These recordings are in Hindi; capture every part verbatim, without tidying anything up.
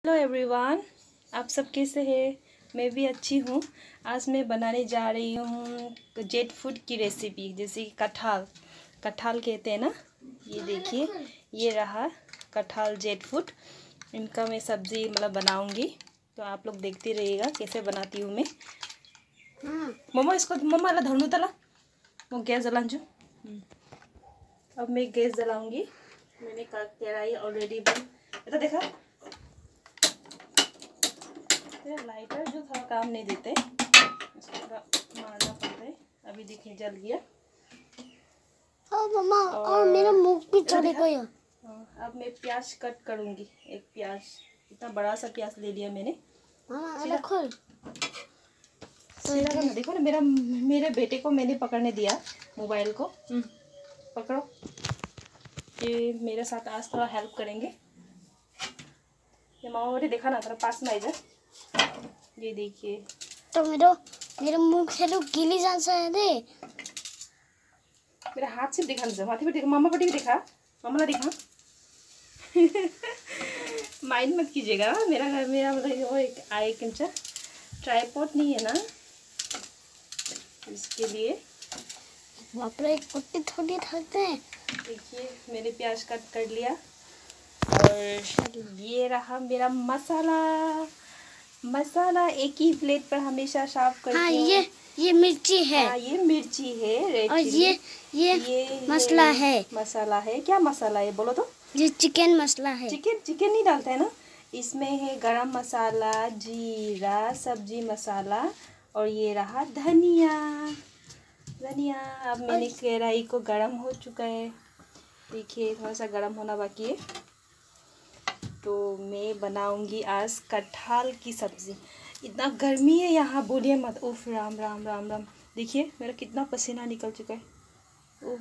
हेलो एवरीवन, आप सब कैसे हैं? मैं भी अच्छी हूँ। आज मैं बनाने जा रही हूँ जेट फूड की रेसिपी, जैसे कि कटहल कटहल कहते हैं ना। ये देखिए, ये रहा कटहल जेट फूड। इनका मैं सब्ज़ी मतलब बनाऊँगी, तो आप लोग देखते रहिएगा कैसे बनाती हूँ मैं। मम्मा इसको मम्मा ला धरनू तला वो गैस जलाऊँ। अब मैं गैस जलाऊँगी। मैंने कढ़ाई ऑलरेडी बन देखा, लाइटर जो थोड़ा काम नहीं देते, इसको थोड़ा मारना पड़ता है। अभी देखिए जल गया। और मम्मा और, और मेरा मुंह भी चढ़ गया। अब मैं प्याज कट करूंगी। एक प्याज, इतना बड़ा सा प्याज ले लिया मैंने। मामा खोल। सीधा देखो ना, मेरा मेरे बेटे को मैंने पकड़ने दिया मोबाइल को। पकड़ो, ये मेरे साथ आज थोड़ा हेल्प करेंगे। ये मामा बेटे देखा ना, थोड़ा पास में आ जा। ये देखिए, तो मेरा मेरा मुंह से तो गीली जान सा है दे। मेरा हाथ सिर्फ दिखा ना, माथे पे देखा, मामा बेटे दिखा, मामा ला दिखा। माइंड मत कीजिएगा, मेरा घर मेरा मतलब वो एक आई कंचा ट्राइपॉड नहीं है ना, इसके लिए। बाप रे, कुत्ते थोड़ी थकते हैं। देखिए मैंने प्याज कट कर लिया, और ये रहा मेरा मसाला। मसाला एक ही प्लेट पर हमेशा साफ करती हूँ। हाँ, ये ये मिर्ची है। हाँ, ये मिर्ची है रेड और चिली। ये ये, ये मसाला है। मसाला है। क्या मसाला है बोलो तो? ये चिकन मसाला है। चिकन चिकन नहीं डालता है ना इसमें। है गरम मसाला, जीरा, सब्जी मसाला, और ये रहा धनिया धनिया। अब मैंने कढ़ाई को गरम हो चुका है। देखिए थोड़ा सा गरम होना बाकी है। तो मैं बनाऊंगी आज कटहल की सब्ज़ी। इतना गर्मी है यहाँ, बोलिए मत। उफ, राम राम राम राम। देखिए मेरा कितना पसीना निकल चुका है। ओह,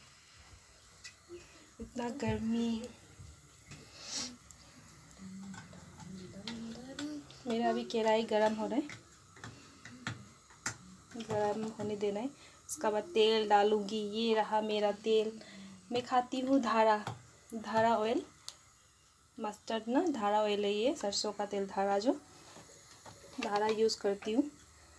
इतना गर्मी। मेरा अभी कढ़ाई गरम हो रहा है, गरम होने देना है। उसके बाद तेल डालूंगी। ये रहा मेरा तेल। मैं खाती हूँ धारा धारा ऑयल, मस्टर्ड ना, धारा ऑयल है ये, सरसों का तेल, धारा जो धारा यूज़ करती हूँ।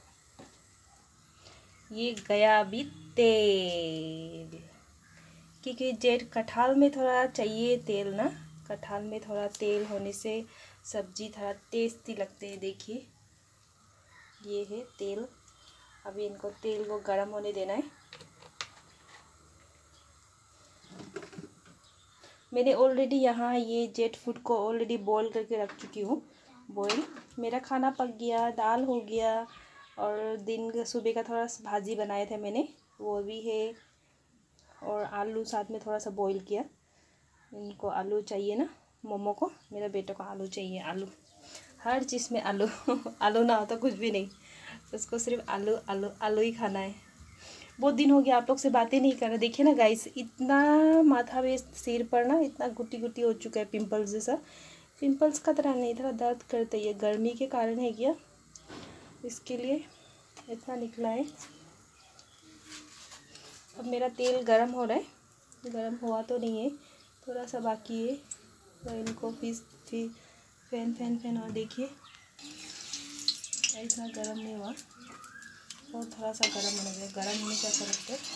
ये गया अभी तेल, क्योंकि जेट कटहल में थोड़ा चाहिए तेल ना। कटहल में थोड़ा तेल होने से सब्जी थोड़ा टेस्टी लगते हैं। देखिए ये है तेल। अभी इनको तेल को गरम होने देना है। मैंने ऑलरेडी यहाँ ये जेट फूड को ऑलरेडी बॉईल करके रख चुकी हूँ। बॉईल मेरा खाना पक गया, दाल हो गया, और दिन का सुबह का थोड़ा सा भाजी बनाए थे मैंने, वो भी है। और आलू साथ में थोड़ा सा बॉईल किया। इनको आलू चाहिए ना, मोमो को, मेरे बेटे को आलू चाहिए। आलू, हर चीज़ में आलू। आलू ना हो तो कुछ भी नहीं, उसको सिर्फ आलू आलू आलू ही खाना है। बहुत दिन हो गया आप लोग से बातें नहीं कर रहे। देखिए ना गाइस, इतना माथा में सिर पर ना इतना गुटी गुटी हो चुका है, पिंपल्स जैसा। पिंपल्स का तरह नहीं, थोड़ा दर्द करता है। ये गर्मी के कारण है क्या, इसके लिए इतना निकला है। अब मेरा तेल गरम हो रहा है। गरम हुआ तो नहीं है, थोड़ा सा बाकी है। तो इनको पीस फिर फैन फैन फैन और देखिए इतना गरम नहीं हुआ, और थोड़ा सा गरम होना चाहिए। गरम होने का फर्क है।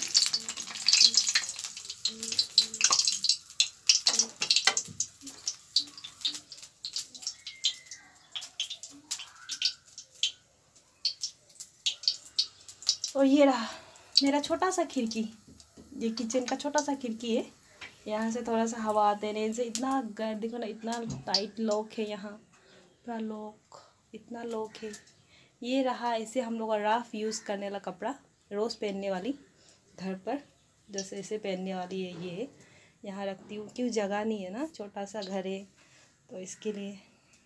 और ये रहा मेरा छोटा सा खिड़की, ये किचन का छोटा सा खिड़की है। यहाँ से थोड़ा सा हवा आते हैं इनसे। इतना गर देखो ना, इतना टाइट लॉक है यहाँ, पूरा लॉक, इतना लॉक है। ये रहा ऐसे हम लोग का रफ यूज़ करने वाला कपड़ा, रोज़ पहनने वाली, घर पर जैसे ऐसे पहनने वाली है। ये यहाँ रखती हूँ, क्यों जगह नहीं है ना, छोटा सा घर है, तो इसके लिए।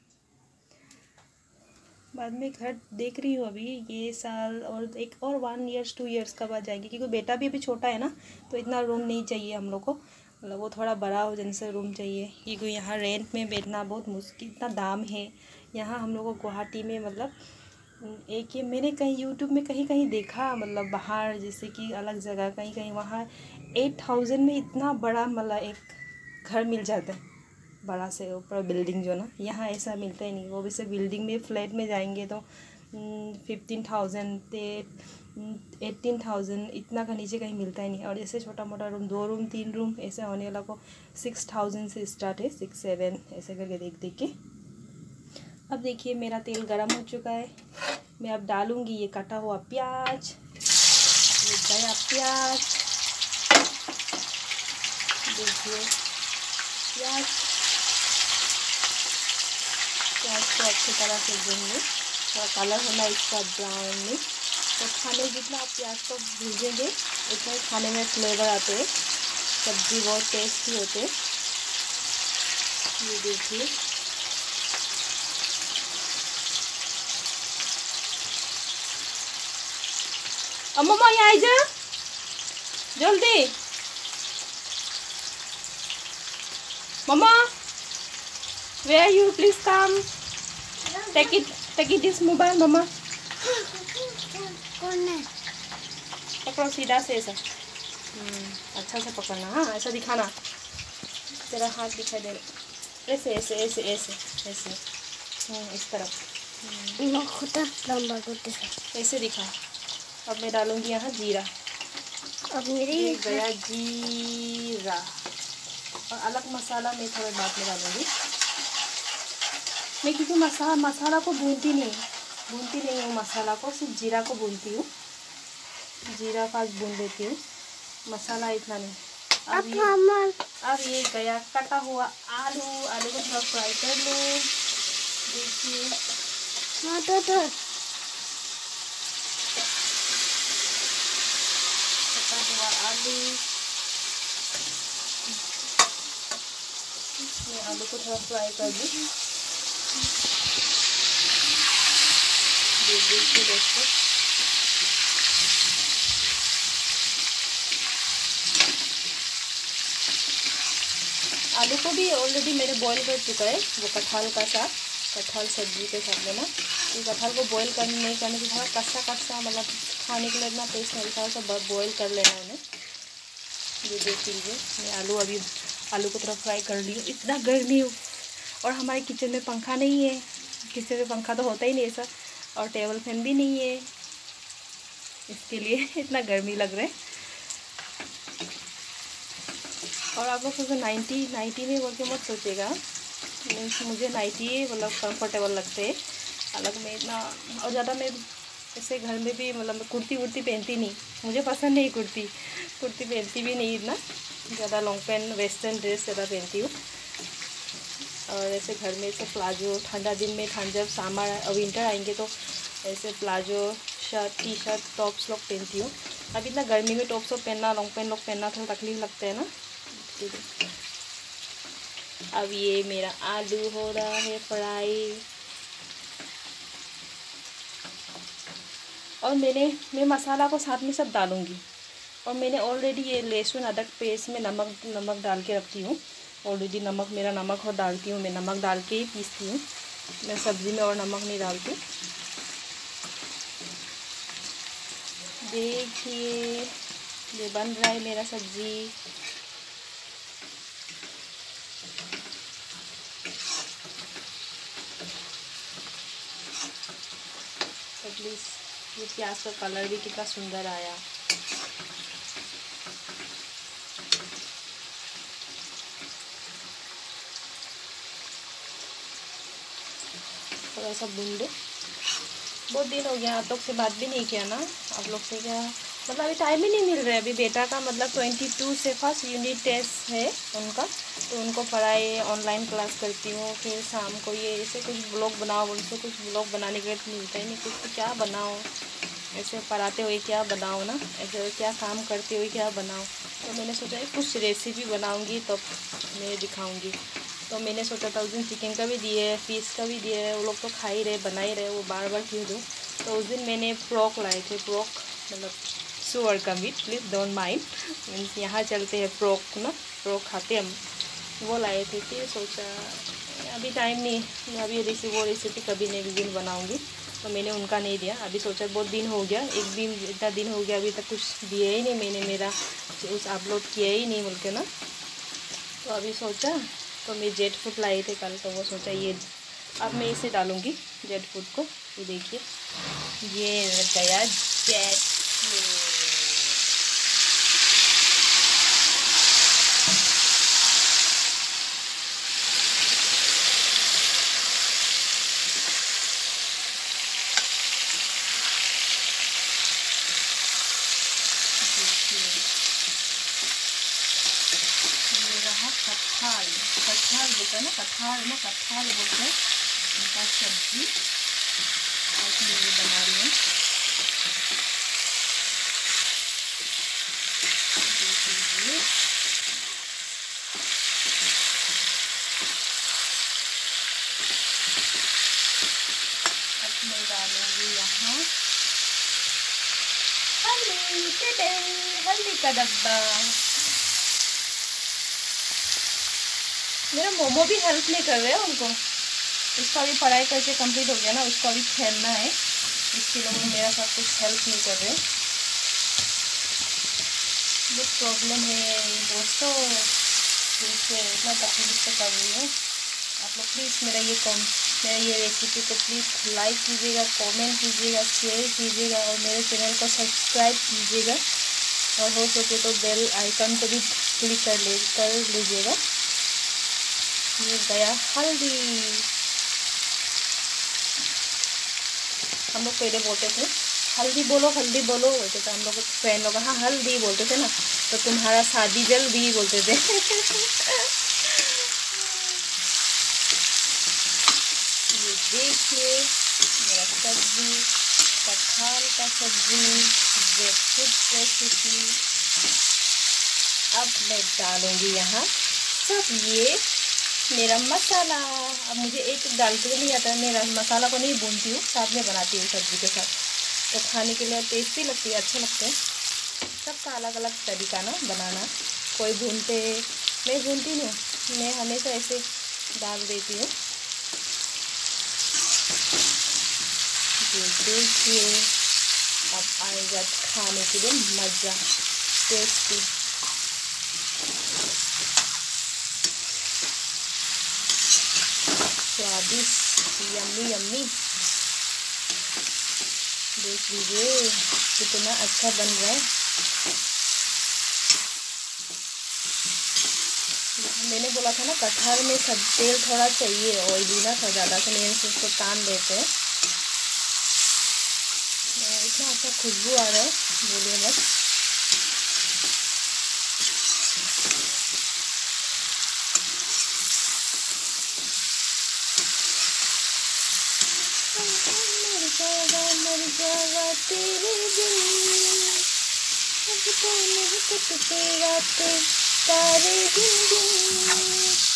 बाद में घर देख रही हूँ अभी, ये साल और एक और वन ईयर्स टू ईयर्स का बाद जाएगी, क्योंकि बेटा भी अभी छोटा है ना, तो इतना रूम नहीं चाहिए हम लोग को। मतलब वो थोड़ा बड़ा हो जैसे रूम चाहिए, क्योंकि यहाँ रेंट में बैठना बहुत मुश्किल, इतना दाम है यहाँ हम लोग को गुवाहाटी में। मतलब एक ये मैंने कहीं यूट्यूब में कहीं कहीं देखा, मतलब बाहर जैसे कि अलग जगह कहीं कहीं वहाँ एट थाउजेंड में इतना बड़ा मतलब एक घर मिल जाता है। बड़ा से ऊपर बिल्डिंग जो ना, यहाँ ऐसा मिलता ही नहीं। वो वैसे बिल्डिंग में फ्लैट में जाएंगे तो फिफ्टीन थाउजेंड एट्टीन थाउजेंड इतना का नीचे कहीं मिलता ही नहीं। और ऐसे छोटा मोटा रूम, दो रूम तीन रूम ऐसे होने वाला को सिक्स थाउजेंड से स्टार्ट है, सिक्स सेवन ऐसे करके देख देख के। अब देखिए मेरा तेल गरम हो चुका है। मैं अब डालूँगी ये कटा हुआ प्याज। ये गया प्याज, देखिए प्याज प्याज को अच्छी तरह से भूनेंगे, थोड़ा कलर होना इसका ब्राउन में। तो खाने जितना आप प्याज को भूजेंगे उतना ही खाने में फ्लेवर आते हैं, सब्ज़ी बहुत टेस्टी होते हैं। ये देखिए अम्मा यहाँ आई जा जल्दी, मम्मा where are you, please come, take it take it this mobile मम्मा। कौन है? पकड़ो सीधा से ऐसा, अच्छा से पकड़ना, हाँ ऐसा दिखाना, तेरा हाथ दिखाई दे रहा, ऐसे ऐसे ऐसे ऐसे ऐसे इस तरफ लंबा करते ऐसे दिखा। अब मैं डालूंगी यहाँ जीरा। अब मेरे ये गया जीरा, और अलग मसाला मैं थोड़े बाद में डालूंगी। मैं क्योंकि मसाला मसाला को भूनती नहीं भूनती नहीं हूँ मसाला को, सिर्फ जीरा को भूनती हूँ, जीरा फास्ट भून देती हूँ, मसाला इतना नहीं। अब ये अब ये गया कटा हुआ आलू, आलू को थोड़ा फ्राई कर लो। देखिए तो तो कटा हुआ आलू, मैं आलू को थोड़ा फ्राई कर दूँ। देखिए दोस्तों आलू को भी ऑलरेडी मैंने बॉईल कर चुका है, वो कटहल का साथ, कटहल सब्जी के साथ में ना। ये कटहल को बॉईल करने नहीं करने से थोड़ा कच्चा कच्चा मतलब खाने के लिए इतना टेस्ट नहीं, थोड़ा सा बॉईल कर लेना उन्हें। ये देख लीजिए मैं आलू अभी आलू को थोड़ा फ्राई कर ली हूँ। इतना गर्मी हो और हमारे किचन में पंखा नहीं है, किचन में पंखा तो होता ही नहीं ऐसा, और टेबल फैन भी नहीं है, इसके लिए इतना गर्मी लग रहा है। और आप लोग सोचो नाइन्टी नाइन्टी में बोल के मत सोचेगा, मीन्स मुझे नाइन्टी मतलब कंफर्टेबल लगते हैं। अलग में इतना और ज़्यादा मैं ऐसे घर में भी मतलब कुर्ती वुर्ती पहनती नहीं, मुझे पसंद नहीं कुर्ती कुर्ती पहनती भी नहीं इतना ज़्यादा, लॉन्ग पैंट वेस्टर्न ड्रेस ज़्यादा पहनती हूँ। और ऐसे घर में ऐसे प्लाजो, ठंडा दिन में ठंड जब समर विंटर आएंगे तो ऐसे palazzo shirt T shirt tops लोग पहनती हूँ। अब इतना गर्मी में टॉप्स लोग पहनना, लॉन्ग पैंट लोग पहनना थोड़ा तकलीफ लगता है ना। अब ये मेरा आलू हो रहा है फ्राई, और मैंने मैं मसाला को साथ में सब डालूंगी। और मैंने ऑलरेडी ये लहसुन अदरक पेस्ट में नमक नमक डाल के रखती हूँ ऑलरेडी। नमक मेरा नमक और डालती हूँ मैं, नमक डाल के ही पीसती हूँ मैं सब्ज़ी में, और नमक नहीं डालती। देखिए ये बन रहा है मेरा सब्ज़ी। एटलीस्ट ये प्याज का कलर भी कितना सुंदर आया। थोड़ा सा भून दो। बहुत दिन हो गया आप लोग से बात भी नहीं किया ना, आप लोग से क्या मतलब अभी टाइम ही नहीं मिल रहा है। अभी बेटा का मतलब ट्वेंटी टू से फर्स्ट यूनिट टेस्ट है उनका, तो उनको पढ़ाई ऑनलाइन क्लास करती हूँ। फिर शाम को ये ऐसे कुछ ब्लॉग बनाओ, उनसे कुछ ब्लॉग बनाने के लिए तो मिलता ही नहीं कुछ, तो क्या बनाओ ऐसे पढ़ाते हुए क्या बनाओ ना, ऐसे क्या काम करते हुए क्या बनाओ। तो मैंने सोचा कुछ रेसिपी बनाऊँगी तब तो मैं दिखाऊँगी। तो मैंने सोचा था उस दिन चिकन का भी दिए, फिश का भी दिए, वो लोग तो खा ही रहे बना ही रहे, वो बार बार क्यों दूँ। तो उस दिन मैंने फ्रॉक लाए थे, फ्रॉक मतलब सुअर का meat, please don't mind, means यहाँ चलते हैं फ्रॉक ना, फ्रॉक खाते हम, वो लाए थे। फिर सोचा अभी टाइम नहीं, मैं अभी रेसिपी वो रेसिपी कभी नेक्स्ट दिन बनाऊँगी, तो मैंने उनका नहीं दिया। अभी सोचा बहुत दिन हो गया, एक दिन इतना दिन हो गया अभी तक कुछ दिया ही नहीं मैंने, मेरा उस अपलोड किया ही नहीं बोल के ना। तो अभी सोचा तो मैं जेट फूड लाई थे कल, तो वो सोचा ये अब मैं इसे डालूँगी जेट फूड को। ये देखिए ये गया जेट फूड। कटहल कटहल बोलते हैं ना, कटहल ना कटहल बोलते हैं, उनका सब्जी आज मैं ये बना रही हूँ। देखिए अब मैं डालूँगी यहाँ हल्दी, हल्दी का डब्बा। मेरा मोमो भी हेल्प नहीं कर रहे हैं उनको, उसका भी पढ़ाई करके कंप्लीट हो गया ना, उसको अभी खेलना है, इसके लिए मेरा साथ कुछ हेल्प नहीं कर रहे। बहुत प्रॉब्लम है दोस्तों, इससे इतना तकलीफ से कर रही हूँ। आप लोग प्लीज़ मेरा ये कॉम मेरा ये रेसिपी को प्लीज़ लाइक कीजिएगा, कमेंट कीजिएगा, शेयर कीजिएगा और मेरे चैनल को सब्सक्राइब कीजिएगा, और हो सके तो बेल आइकन को भी क्लिक कर ले कर लीजिएगा। ये गया हल्दी। हम लोग पहले बोलते थे हल्दी बोलो हल्दी बोलो बोलते थे हम लोग, फ्रेंड लोग हाँ हल्दी बोलते थे ना, तो तुम्हारा शादी जल्दी बोलते थे। ये देखिए मेरा सब्जी, कटहल का सब्जी, जेट फूड रेसिपी। अब मैं डालूँगी यहाँ सब ये मेरा मसाला। अब मुझे एक डाल के नहीं आता है, मेरा मसाला को नहीं भूनती हूँ, साथ में बनाती हूँ सब्ज़ी के साथ, तो खाने के लिए टेस्टी लगती है, अच्छे लगते हैं। सबका अलग अलग तरीका ना बनाना, कोई भूनते, मैं भूनती नहीं हूँ, मैं हमेशा ऐसे डाल देती हूँ। देखिए अब आएगा खाने के लिए मज़ा, टेस्टी। स्वादिष्ट, यम्मी यम्मी। देख लीजिए कितना अच्छा बन रहा है। मैंने बोला था ना कटहल में सब तेल थोड़ा चाहिए, ऑयली ना था ज़्यादा, तो मैंने उसको तान देते हैं। इतना अच्छा खुशबू आ रहा है, बोलिए मत। मर जावा तेरे बिन, अब तो नहीं कटते रातें तारे गिन गिन।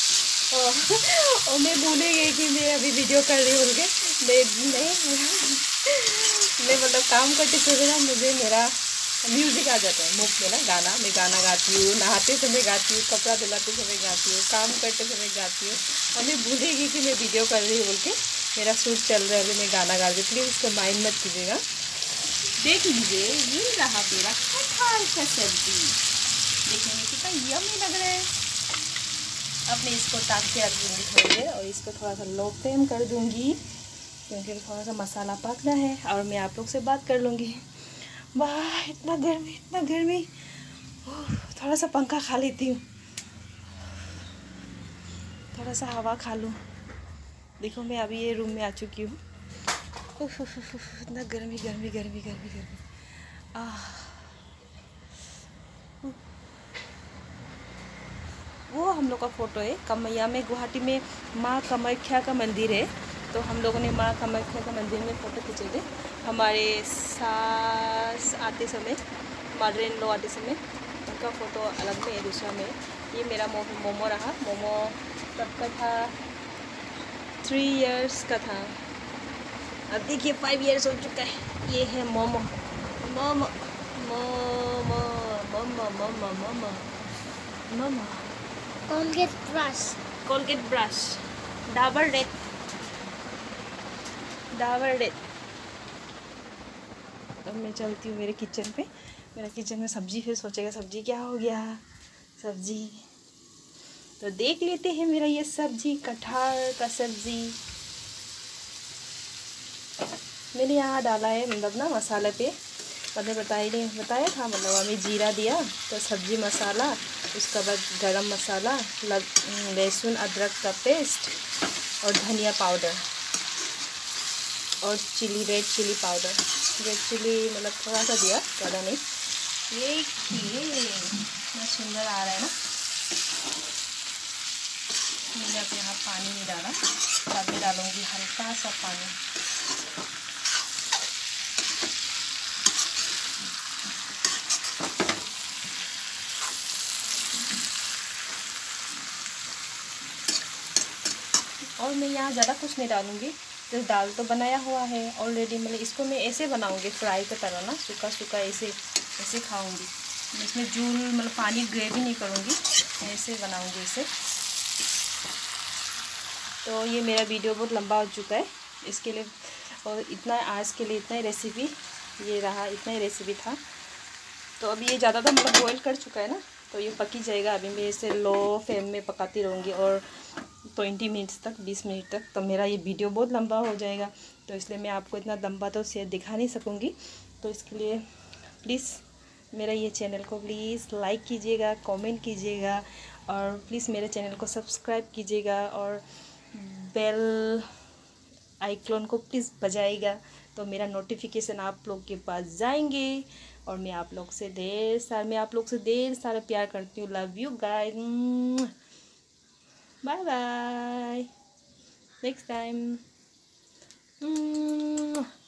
और मैं भूले गई कि मैं अभी वीडियो कर रही हूँ, बोल के मैं नहीं मैं मतलब काम करते समय ना मुझे मेरा म्यूज़िक आ जाता है मुख में ना, गाना मैं गाना गाती हूँ, नहाते समय गाती हूँ, कपड़ा धुलाते समय गाती हूँ, काम करते समय गाती हूँ, और मैं भूलेगी कि मैं वीडियो कर रही हूँ बोल के, मेरा शूट चल रहा है, मैं गाना गा रही हूँ, प्लीज़ उसको माइंड मत कीजिएगा। देख लीजिए ये रहा मेरा कटहल का सब्जी, देखने में कितना यम्मी लग रहा है। अब मैं इसको ताक के रख दूँगी थोड़ी देर, और इसको थोड़ा सा लो फ्लेम कर दूँगी, क्योंकि थोड़ा सा मसाला पकना है, और मैं आप लोग से बात कर लूँगी। वाह इतना गर्मी इतना गर्मी, थोड़ा सा पंखा खा लेती हूँ, थोड़ा सा हवा खा लूँ। देखो मैं अभी ये रूम में आ चुकी हूँ, इतना गर्मी गर्मी गर्मी गर्मी गर्मी आह। वो हम लोग का फ़ोटो है कमैया में, गुवाहाटी में माँ कामाख्या का मंदिर है, तो हम लोगों ने माँ कामाख्या का मंदिर में फ़ोटो खींचे थे हमारे सास आते समय, मदर इन लॉ आते समय, उनका फ़ोटो अलग में है, दूसरा में। ये मेरा मोमो मोमो रहा, मोमो कब का था, थ्री इयर्स का था, अब देखिए फाइव इयर्स हो चुका है। ये है momo momo momo momo momo momo momo Colgate brush, Colgate brush, Dabur red, Dabur red. अब मैं चलती हूँ मेरे किचन पे, मेरा किचन में सब्जी, फिर सोचेगा सब्जी क्या हो गया, सब्जी तो देख लेते हैं मेरा ये सब्जी, कटहल का सब्जी मैंने यहाँ डाला है, मतलब ना मसाले पे मैंने बताया नहीं बताया था, मतलब हमें जीरा दिया, तो सब्जी मसाला, उसके बाद गरम मसाला, लहसुन अदरक का पेस्ट और धनिया पाउडर और chilli red chilli powder, red chilli मतलब थोड़ा सा दिया, ज़्यादा नहीं। ये कितना सुंदर आ रहा है ना। मैंने अब यहाँ पानी नहीं डाला, बाद में डालूँगी हल्का सा पानी। और मैं यहाँ ज़्यादा कुछ नहीं डालूँगी, तो दाल तो बनाया हुआ है ऑलरेडी, मतलब इसको मैं ऐसे बनाऊँगी फ्राई की तरह ना, सूखा सूखा ऐसे ऐसे खाऊँगी। इसमें जूल मतलब पानी ग्रेवी नहीं करूँगी, ऐसे बनाऊँगी इसे। तो ये मेरा वीडियो बहुत लंबा हो चुका है, इसके लिए और इतना आज के लिए इतना ही रेसिपी ये रहा, इतना ही रेसिपी था। तो अभी ये ज़्यादा तो मतलब बॉईल कर चुका है ना, तो ये पकी जाएगा। अभी मैं इसे लो फ्लेम में पकाती रहूँगी और ट्वेंटी मिनट्स तक, बीस मिनट तक, तो मेरा ये वीडियो बहुत लंबा हो जाएगा। तो इसलिए मैं आपको इतना लंबा तो शेयर दिखा नहीं सकूँगी। तो इसके लिए प्लीज़ मेरा ये चैनल को प्लीज़ लाइक कीजिएगा, कमेंट कीजिएगा और प्लीज़ मेरे चैनल को सब्सक्राइब कीजिएगा और बेल आइकॉन को प्लीज़ बजाइएगा, तो मेरा नोटिफिकेशन आप लोग के पास जाएंगे और मैं आप लोग से ढेर सारा मैं आप लोग से ढेर सारा प्यार करती हूँ। Love you guys, bye bye, next time.